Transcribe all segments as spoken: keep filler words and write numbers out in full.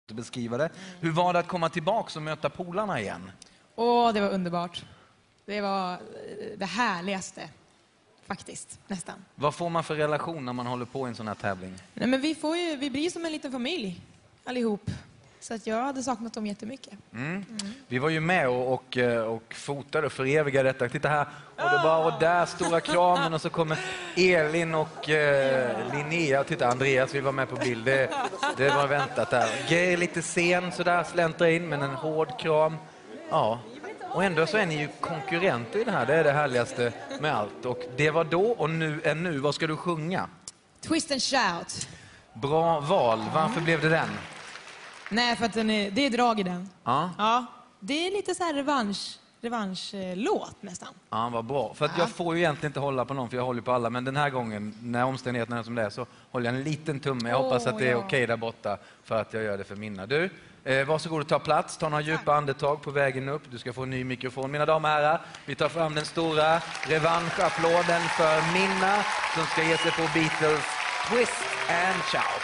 beskriva det. Hur var det att komma tillbaka och möta polarna igen? Åh, det var underbart. Det var det härligaste, faktiskt, nästan. Vad får man för relation när man håller på i en sån här tävling? Nej, men vi, får ju, vi blir som en liten familj, allihop. Så att jag hade saknat dem jättemycket. Mm. Mm. Vi var ju med och, och, och fotade och förevigade detta. Titta här, och det bara, och där stora kramen, och så kommer Elin och eh, Linnea. Titta, Andreas vill vara med på bild. Det, det var väntat där. Geir lite sen, så där släntra in, men en hård kram. Ja, och ändå så är ni ju konkurrenter i det här. Det är det härligaste med allt. Och det var då, och nu är nu. Vad ska du sjunga? Twist and shout. Bra val. Varför blev det den? Nej, för att den är, det är drag i den. Ja. Ja, det är lite så här revansch, revanschlåt nästan. Ja, vad bra. För att Ja. jag får ju egentligen inte hålla på någon, för jag håller på alla. Men den här gången, när omständigheterna är som det är, så håller jag en liten tumme. Jag Åh, hoppas att det är ja. okej där borta, för att jag gör det för mina. Du, eh, varsågod och ta plats. Ta några djupa andetag på vägen upp. Du ska få en ny mikrofon. Mina damer och herrar, vi tar fram den stora revanschapplåden för Minna, som ska ge sig på Beatles Twist and Shout.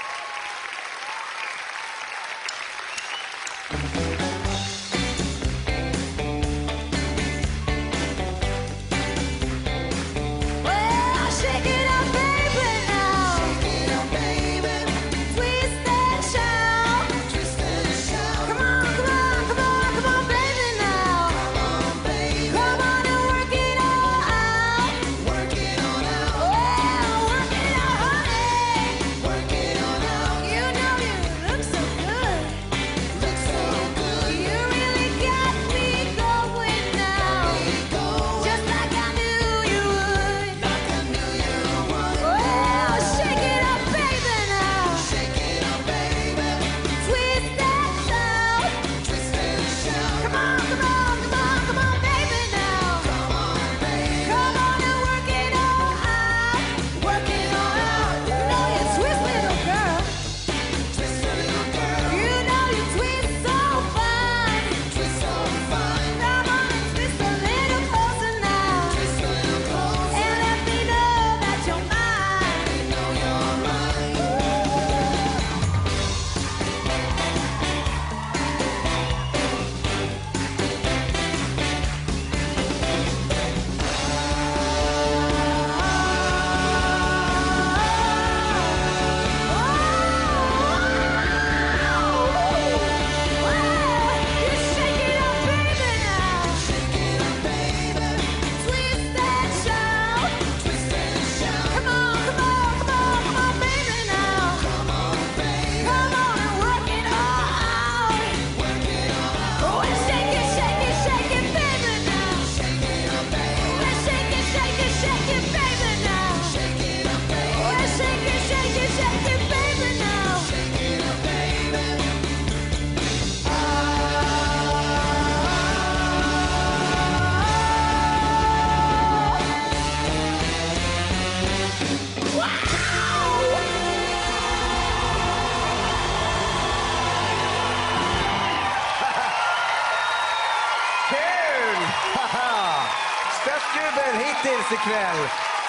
Hittills ikväll.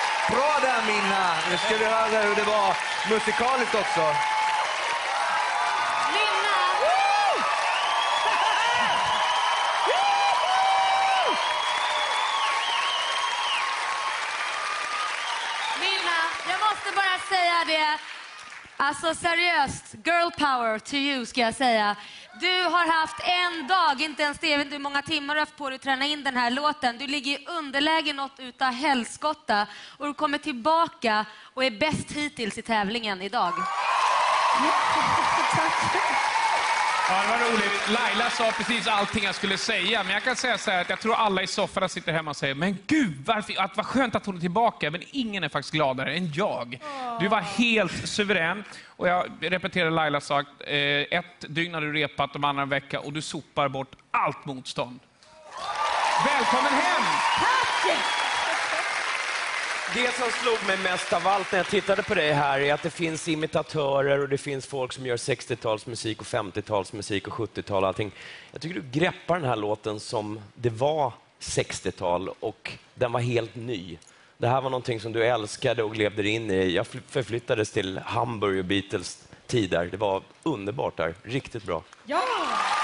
Bra där, Minna. Nu ska vi höra hur det var musikaliskt också. Minna! Minna, jag måste bara säga det. Alltså seriöst, girl power to you ska jag säga. Du har haft en dag, inte ens det, jag vet inte hur många timmar du har haft på dig att träna in den här låten. Du ligger i underläge något utav helskotta och du kommer tillbaka och är bäst hittills i tävlingen idag. Ja, det var roligt. Laila sa precis allting jag skulle säga, men jag kan säga så här att jag tror alla i soffan sitter hemma och säger, men gud, varför, att vad skönt att hon är tillbaka, men ingen är faktiskt gladare än jag. Du var helt suverän, och jag repeterar Laila sagt, eh, ett dygn har du repat, de andra en vecka, och du sopar bort allt motstånd. Välkommen hem! Tack! Det som slog mig mest av allt när jag tittade på dig här är att det finns imitatörer och det finns folk som gör sextiotalsmusik och femtiotalsmusik och sjuttiotal och allting. Jag tycker du greppar den här låten som det var sextiotal och den var helt ny. Det här var någonting som du älskade och levde in i. Jag förflyttades till Hamburg och Beatles tider. Det var underbart där. Riktigt bra. Ja!